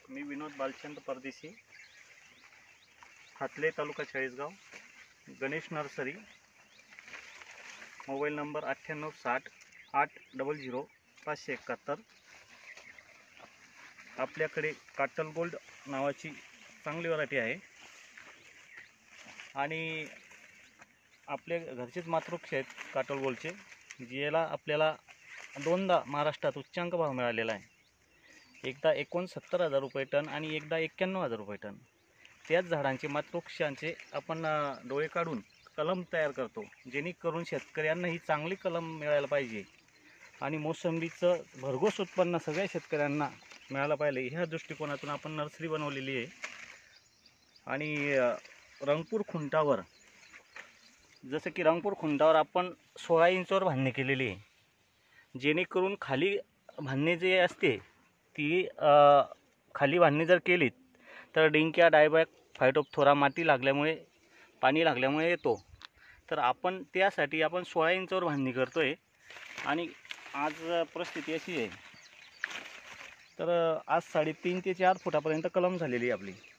मी विनोद Balchand Pardeshi, Hatle taluka Chalisgaon, Ganesh nursery, mobile number 9860 800 571। आपल्याकडे काटल gold नावाची चांगली व्हरायटी आहे आणि आपल्या घरचेच मातृवृक्ष आहेत काटल गोल्डचे, ज्याला आपल्याला दोनदा महाराष्ट्रात उच्चांक भाव मिळालेला आहे। एकदा 69,000 रुपये टन आणि एकदा 91,000 रुपये टन। त्याच झाडांचे मातृवृक्षांचे आपण डोळे काढून कलम तयार करतो, जेणेकरून शेतकऱ्यांना ही चांगली कलम मिळायला पाहिजे आणि मोसंबीचं भरघोस उत्पन्न सगळ्या शेतकऱ्यांना मिळालं पाहिजे, ह्या दृष्टिकोनातून आपण नर्सरी बनवलेली आहे। आणि रंगपूर खुंटावर, जसं की रंगपूर खुंटावर आपण 16 इंचवर बांधणी केलेली आहे, जेणेकरून खाली बांधणी जे असते ती खाली बांधणी जर केलीत तर डिंक्या, डायबॅक, फायटोप्थोरा माती लागल्यामुळे, पाणी लागल्यामुळे येतो। तर आपण त्यासाठी 16 इंचवर बांधणी करतोय आणि आज परिस्थिती अशी आहे, तर आज 3.5 ते 4 फुटापर्यंत कलम झालेली आहे आपली।